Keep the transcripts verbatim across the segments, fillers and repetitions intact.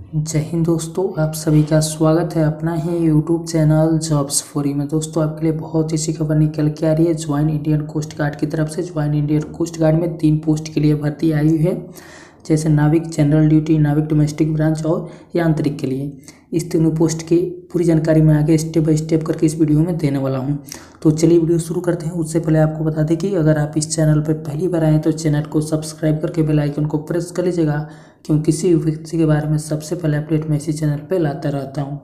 जय हिंद दोस्तों, आप सभी का स्वागत है अपना ही यूट्यूब चैनल जॉब्स फॉरी में। दोस्तों आपके लिए बहुत ही अच्छी खबर निकल के आ रही है। ज्वाइन इंडियन कोस्ट गार्ड की तरफ से ज्वाइन इंडियन कोस्ट गार्ड में तीन पोस्ट के लिए भर्ती आई हुई है, जैसे नाविक जनरल ड्यूटी, नाविक डोमेस्टिक ब्रांच और यांत्रिक के लिए। इस तीनों पोस्ट की पूरी जानकारी मैं आगे स्टेप बाय स्टेप करके इस वीडियो में देने वाला हूं। तो चलिए वीडियो शुरू करते हैं। उससे पहले आपको बता दें कि अगर आप इस चैनल पर पहली बार आए तो चैनल को सब्सक्राइब करके बेल आइकन को प्रेस कर लीजिएगा, क्योंकि किसी व्यक्ति के बारे में सबसे पहले अपडेट मैं इसी चैनल पर लाता रहता हूँ।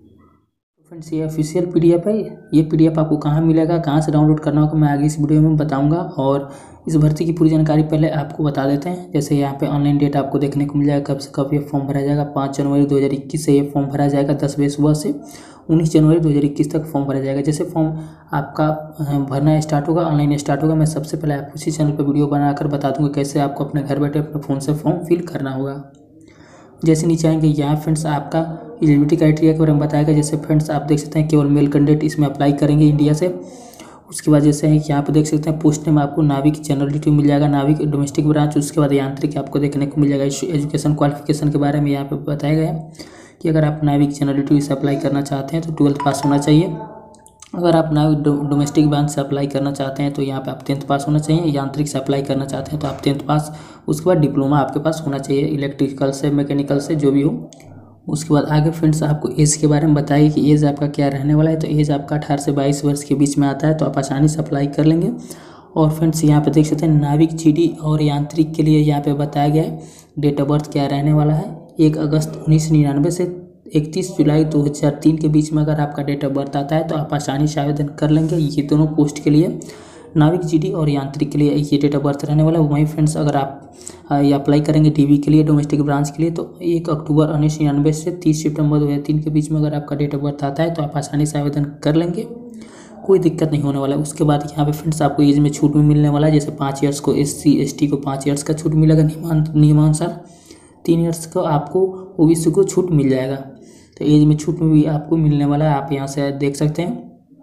फ्रेंड्स, ये ऑफिशियल पीडीएफ है। ये पीडीएफ आपको कहाँ मिलेगा, कहाँ से डाउनलोड करना होगा, मैं आगे इस वीडियो में बताऊंगा। और इस भर्ती की पूरी जानकारी पहले आपको बता देते हैं। जैसे यहाँ पे ऑनलाइन डेट आपको देखने को मिल जाएगा, कब से कब ये फॉर्म भरा जाएगा। पाँच जनवरी दो हज़ार इक्कीस से ये फॉर्म भरा जाएगा, दस बजे सुबह से उन्नीस जनवरी दो हज़ार इक्कीस तक फॉर्म भरा जाएगा। जैसे फॉर्म आपका भरना स्टार्ट होगा, ऑनलाइन स्टार्ट होगा, मैं सबसे पहले आपको इसी चैनल पर वीडियो बनाकर बता दूँगा कैसे आपको अपने घर बैठे अपने फ़ोन से फॉर्म फिल करना होगा। जैसे नीचे आएंगे, यहाँ फ्रेंड्स आपका एलिजिबिलिटी क्राइटेरिया के बारे में बताया गया। जैसे फ्रेंड्स आप देख सकते हैं केवल मेल कैंडिडेट इसमें अप्लाई करेंगे इंडिया से। उसके बाद जैसे है यहाँ पे देख सकते हैं पोस्ट में आपको नाविक जनरल ड्यूटी मिल जाएगा, नाविक डोमेस्टिक ब्रांच, उसके बाद यांत्रिक आपको देखने को मिल जाएगा। एजुकेशन क्वालिफिकेशन के बारे में यहाँ पे बताया गया है कि अगर आप नाविक जनरल ड्यूटी से अप्लाई करना चाहते हैं तो ट्वेल्थ पास होना चाहिए। अगर आप नाविक डोमेस्टिक ब्रांच से अप्लाई करना चाहते हैं तो यहाँ पे आप टेंथ पास होना चाहिए। यांत्रिक से अप्लाई करना चाहते हैं तो आप टेंथ पास, उसके बाद डिप्लोमा आपके पास होना चाहिए, इलेक्ट्रिकल से, मैकेनिकल से, जो भी हो। उसके बाद आगे फ्रेंड्स आपको एज के बारे में बताइए कि एज आपका क्या रहने वाला है। तो एज आपका अठारह से बाईस वर्ष के बीच में आता है, तो आप आसानी से अप्लाई कर लेंगे। और फ्रेंड्स यहाँ पे देख सकते हैं नाविक जीडी और यांत्रिक के लिए यहाँ पे बताया गया है डेट ऑफ बर्थ क्या रहने वाला है। एक अगस्त उन्नीस सौ निन्यानवे से इकतीस जुलाई दो हज़ार तीन के बीच में अगर आपका डेट ऑफ बर्थ आता है तो आप आसानी से आवेदन कर लेंगे। ये दोनों पोस्ट के लिए, नाविक जीडी और यांत्रिक के लिए ये डेट ऑफ बर्थ रहने वाला है। वहीं फ्रेंड्स अगर आप ये अप्लाई करेंगे डीबी के लिए, डोमेस्टिक ब्रांच के लिए, तो एक अक्टूबर उन्नीस सौ निन्यानवे से तीस सितंबर दो हज़ार तीन के बीच में अगर आपका डेट ऑफ बर्थ आता है तो आप आसानी से आवेदन कर लेंगे, कोई दिक्कत नहीं होने वाला है। उसके बाद यहाँ पे फ्रेंड्स आपको एज में छूट भी मिलने वाला है। जैसे पाँच ईयर्स को एस सी एस टी को पाँच ईयर्स का छूट मिलेगा नियमानुसार, तीन ईयर्स को आपको ओबीसी को छूट मिल जाएगा। तो एज में छूट में भी आपको मिलने वाला है, आप यहाँ से देख सकते हैं।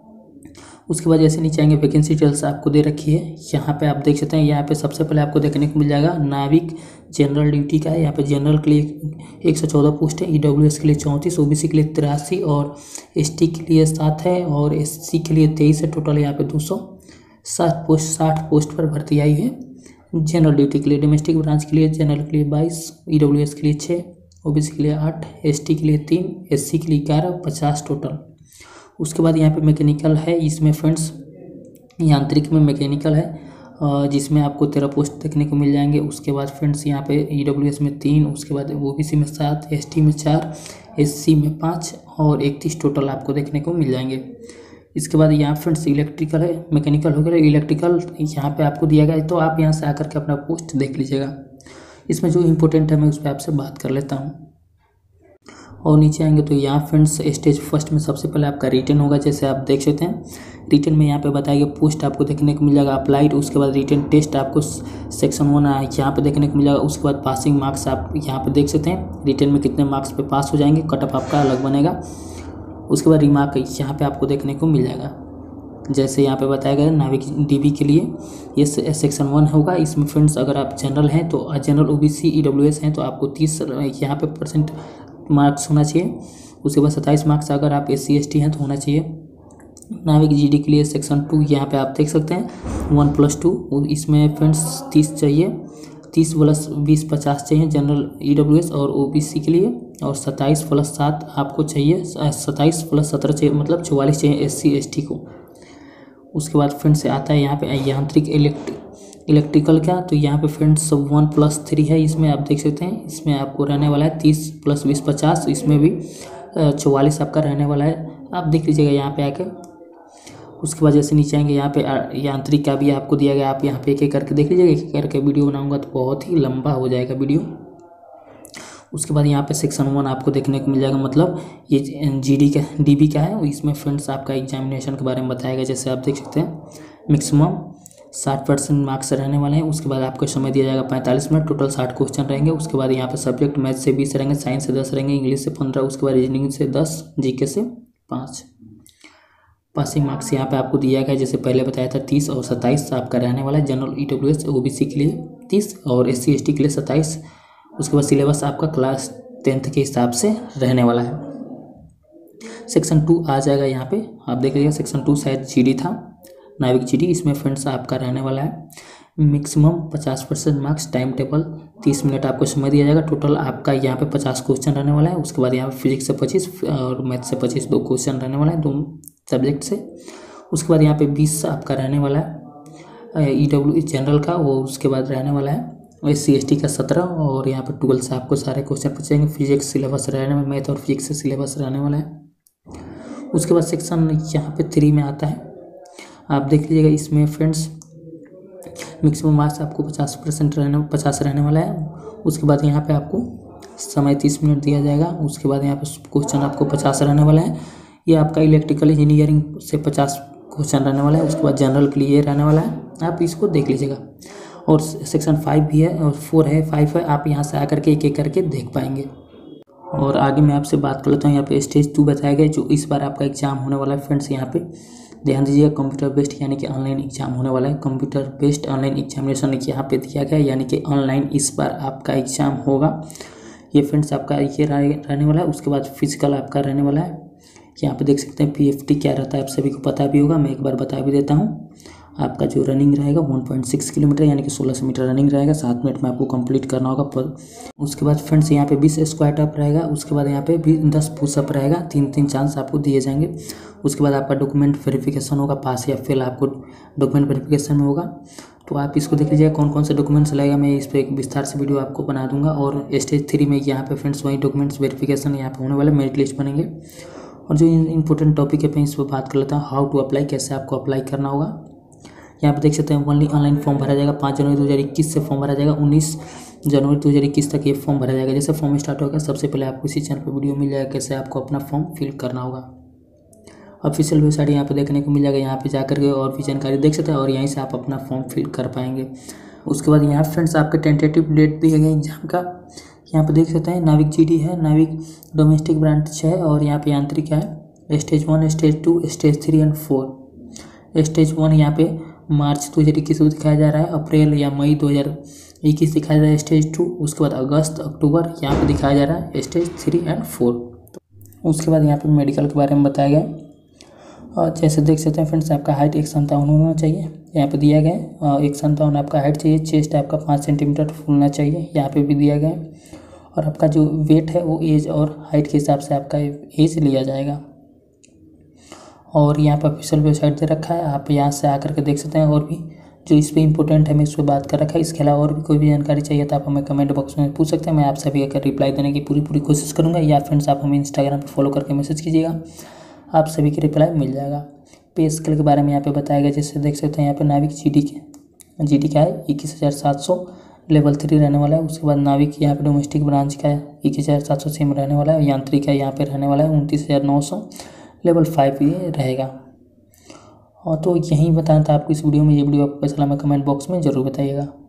उसके बाद जैसे नीचे आएंगे वैकेंसी डिटेल्स आपको दे रखी है। यहाँ पे आप देख सकते हैं, यहाँ पे सबसे पहले आपको देखने को मिल जाएगा नाविक जनरल ड्यूटी का है। यहाँ पे जनरल के लिए एक सौ चौदह पोस्ट है, ईडब्ल्यूएस के लिए चौंतीस, ओबीसी के लिए तिरासी और एसटी के लिए सात है और एससी के लिए तेईस है। टोटल यहाँ पे दो सौ साठ पोस्ट साठ पोस्ट पर भर्ती आई है जनरल ड्यूटी के लिए। डोमेस्टिक ब्रांच के लिए जनरल के लिए बाईस, ईडब्ल्यूएस के लिए छः, ओबीसी के लिए आठ, एसटी के लिए तीन, एससी के लिए ग्यारह, पचास टोटल। उसके बाद यहाँ पे मैकेनिकल है, इसमें फ्रेंड्स यांत्रिक में मैकेनिकल है जिसमें आपको तेरह पोस्ट देखने को मिल जाएंगे। उसके बाद फ्रेंड्स यहाँ पे ईडब्ल्यूएस में तीन, उसके बाद ओबीसी में सात, एसटी में चार, एससी में पाँच और इकतीस टोटल आपको देखने को मिल जाएंगे। इसके बाद यहाँ फ्रेंड्स इलेक्ट्रिकल है, मैकेनिकल हो गया, इलेक्ट्रिकल यहाँ पे आपको दिया गया है, तो आप यहाँ से आकर के अपना पोस्ट देख लीजिएगा। इसमें जो इम्पोर्टेंट है मैं उस पर आपसे बात कर लेता हूँ। और नीचे आएंगे तो यहाँ फ्रेंड्स स्टेज फर्स्ट में सबसे पहले आपका रिटन होगा। जैसे आप देख सकते हैं रिटन में यहाँ पे बताया गया पोस्ट आपको देखने को मिल जाएगा अप्लाइड। उसके बाद रिटन टेस्ट आपको सेक्शन वन यहाँ पे देखने को मिल जाएगा। उसके बाद पासिंग मार्क्स आप यहाँ पे देख सकते हैं, रिटन में कितने मार्क्स पे पास हो जाएंगे, कट ऑफ आपका अलग बनेगा। उसके बाद रिमार्क यहाँ पे आपको देखने को मिल जाएगा। जैसे यहाँ पे बताया गया नाविक डीबी के लिए ये सेक्शन वन होगा। इसमें फ्रेंड्स अगर आप जनरल हैं तो जनरल, ओबीसी, ईडब्ल्यूएस हैं तो आपको तीस यहाँ पे परसेंट मार्क्स होना चाहिए। उसके बाद सत्ताईस मार्क्स अगर आप एस सी एस टी हैं तो होना चाहिए। नाविक जीडी के लिए सेक्शन टू यहाँ पे आप देख सकते हैं वन प्लस टू, इसमें फ्रेंड्स तीस चाहिए, तीस प्लस बीस पचास चाहिए जनरल, ईडब्ल्यूएस और ओबीसी के लिए, और सत्ताईस प्लस सात आपको चाहिए, सत्ताईस प्लस सत्रह चाहिए, मतलब चौवालीस चाहिए एस सी एस टी को। उसके बाद फ्रेंड्स से आता है यहाँ पे यांत्रिक इलेक्ट्रिक इलेक्ट्रिकल का, तो यहाँ पे फ्रेंड्स वन प्लस थ्री है। इसमें आप देख सकते हैं, इसमें आपको रहने वाला है तीस प्लस बीस पचास, इसमें भी चौवालीस आपका रहने वाला है, आप देख लीजिएगा यहाँ पे आके। उसके बाद जैसे नीचे आएंगे यहाँ पे यांत्रिक का भी आपको दिया गया, आप यहाँ पे एक एक करके देख लीजिएगा। एक एक करके वीडियो बनाऊंगा तो बहुत ही लंबा हो जाएगा वीडियो। उसके बाद यहाँ पे सेक्शन वन आपको देखने को मिल जाएगा, मतलब ये जीडी का डीबी का है। इसमें फ्रेंड्स आपका एग्जामिनेशन के बारे में बताएगा। जैसे आप देख सकते हैं मैक्सिमम साठ परसेंट मार्क्स रहने वाले हैं। उसके बाद आपको समय दिया जाएगा पैंतालीस मिनट, टोटल साठ क्वेश्चन रहेंगे। उसके बाद यहाँ पे सब्जेक्ट मैथ से बीस रहेंगे, साइंस से दस रहेंगे, इंग्लिश से पंद्रह, उसके बाद रीजनिंग से दस, जीके से पाँच। पासिंग मार्क्स यहाँ पे आपको दिया गया जैसे पहले बताया था तीस और सत्ताईस आपका रहने वाला है। जनरल, ईडब्ल्यूएस, ओबीसी के लिए तीस और एससी एसटी के लिए सत्ताईस। उसके बाद सिलेबस आपका क्लास टेंथ के हिसाब से रहने वाला है। सेक्शन टू आ जाएगा यहाँ पे, आप देख लीजिएगा सेक्शन टू शायद जीडी था, नाविक जीडी, इसमें फ्रेंड्स आपका रहने वाला है मैक्सिमम पचास परसेंट मार्क्स, टाइम टेबल तीस मिनट आपको समय दिया जाएगा। टोटल आपका यहाँ पे पचास क्वेश्चन रहने वाला है। उसके बाद यहाँ पे फिजिक्स से पच्चीस और मैथ से पच्चीस, दो क्वेश्चन रहने वाला है दो सब्जेक्ट से। उसके बाद यहाँ पे बीस आपका रहने वाला है ई डब्ल्यू जनरल का, वो उसके बाद रहने वाला है एस सी एस टी का सत्रह, और यहाँ पे ट्वेल्व से आपको सारे क्वेश्चन पूछेंगे। फिजिक्स सिलेबस रहने में मैथ और फिजिक्स से सिलेबस रहने वाला है। उसके बाद सेक्शन यहाँ पे थ्री में आता है, आप देख लीजिएगा, इसमें फ्रेंड्स मैक्सिमम मार्क्स आपको पचास परसेंट रहने पचास रहने वाला है। उसके बाद यहाँ पे आपको समय तीस मिनट दिया जाएगा। उसके बाद यहाँ पे क्वेश्चन आपको पचास रहने वाला है। ये आपका इलेक्ट्रिकल इंजीनियरिंग से पचास क्वेश्चन रहने वाला है। उसके बाद जनरल के लिए ये रहने वाला है, आप इसको देख लीजिएगा। और सेक्शन फाइव भी है और फोर है, फाइव है, आप यहाँ से आकर के एक एक करके देख पाएंगे। और आगे मैं आपसे बात कर लेता हूँ, यहाँ पे स्टेज टू बताया गया जो इस बार आपका एग्जाम होने वाला है। फ्रेंड्स यहाँ पे ध्यान दीजिएगा, कंप्यूटर बेस्ड यानी कि ऑनलाइन एग्जाम होने वाला है। कंप्यूटर बेस्ड ऑनलाइन एग्जामिनेशन यहाँ पे दिया गया, यानी कि ऑनलाइन इस बार आपका एग्जाम होगा। ये फ्रेंड्स आपका ये रहने वाला है। उसके बाद फिजिकल आपका रहने वाला है। यहाँ पे देख सकते हैं पी एफ टी क्या रहता है, आप सभी को पता भी होगा, मैं एक बार बता भी देता हूँ। आपका जो रनिंग रहेगा वन पॉइंट सिक्स किलोमीटर यानी कि सोलह सौ मीटर रनिंग रहेगा, सात मिनट में आपको कंप्लीट करना होगा पर। उसके बाद फ्रेंड्स यहाँ पे बीस स्क्वाट अप रहेगा। उसके बाद यहाँ पे भी दस पुशअप रहेगा, तीन तीन चांस आपको दिए जाएंगे। उसके बाद आपका डॉक्यूमेंट वेरिफिकेशन होगा, पास या फेल आपको डॉक्यूमेंट वेरिफिकेशन में होगा। तो आप इसको देख लीजिएगा कौन कौन से डॉक्यूमेंट्स लगेगा, मैं इस पर एक विस्तार से वीडियो आपको बना दूंगा। और स्टेज थ्री में यहाँ पे फ्रेंड्स वही डॉक्यूमेंट्स वेरिफिकेशन यहाँ पे होने वाले, मेरिट लिस्ट बनेंगे। और जो इंपॉर्टेंट टॉपिक है मैं इस पर बात कर लेता हूँ, हाउ टू अप्लाई, कैसे आपको अप्लाई करना होगा। यहाँ पे देख सकते हैं ओनली ऑनलाइन फॉर्म भरा जाएगा। पाँच जनवरी दो हज़ार इक्कीस से फॉर्म भरा जाएगा, उन्नीस जनवरी दो हज़ार इक्कीस तक ये फॉर्म भरा जाएगा। जैसे फॉर्म स्टार्ट होगा सबसे पहले आपको इसी चैनल पर वीडियो मिल जाएगा कैसे आपको अपना फॉर्म फिल करना होगा। ऑफिशियल वेबसाइट यहाँ पे देखने को मिल जाएगा, यहाँ पे जाकर के और भी जानकारी देख सकते हैं और यहीं से आप अपना फॉर्म फिल कर पाएंगे। उसके बाद यहाँ फ्रेंड्स आपके टेंटेटिव डेट दिए गए एग्जाम का, यहाँ पे देख सकते हैं नाविक जीडी है, नाविक डोमेस्टिक ब्रांच है, और यहाँ पे यांत्रिक है। Stage one, stage two, stage three and four. Stage one यहाँ पे मार्च दो हज़ार इक्कीस को दिखाया जा रहा है, अप्रैल या मई दो हज़ार इक्कीस दिखाया जा रहा है स्टेज टू। उसके बाद अगस्त अक्टूबर यहाँ पे दिखाया जा रहा है स्टेज थ्री एंड फोर। उसके बाद यहाँ पे मेडिकल के बारे में बताया गया। और जैसे देख सकते हैं फ्रेंड्स आपका हाइट एक संतावन होना चाहिए, यहाँ पे दिया गया एक संतावन आपका हाइट चाहिए। चेस्ट आपका पाँच सेंटीमीटर फूलना चाहिए, यहाँ पे भी दिया गया। और आपका जो वेट है वो एज और हाइट के हिसाब से आपका एज लिया जाएगा। और यहाँ पर ऑफिशियल वेबसाइट दे रखा है, आप यहाँ से आकर के देख सकते हैं। और भी जो इस पर इंपॉर्टेंट है मैं इस पर बात कर रखा है। इसके अलावा और भी कोई भी जानकारी चाहिए तो आप हमें कमेंट बॉक्स में पूछ सकते हैं, मैं आप सभी का रिप्लाई देने की पूरी पूरी कोशिश करूँगा। या फ्रेंड्स आप हमें इंस्टाग्राम पर फॉलो करके मैसेज कीजिएगा, आप सभी की रिप्लाई मिल जाएगा। पे स्केल के बारे में यहाँ पे बताया गया, जैसे देख सकते हैं यहाँ पे नाविक जी डी के जी डी का है इक्कीस हज़ार सात सौ, लेवल थ्री रहने वाला है। उसके बाद नाविक यहाँ पे डोमेस्टिक ब्रांच का है इक्कीस हज़ार सात सौ सेम रहने वाला है। यांत्रिक है यहाँ पे रहने वाला है उनतीस हज़ार नौ सौ, लेवल फाइव ये रहेगा। और तो यही बताना था आपको इस वीडियो में। ये वीडियो आपको कैसा लगा कमेंट बॉक्स में ज़रूर बताइएगा।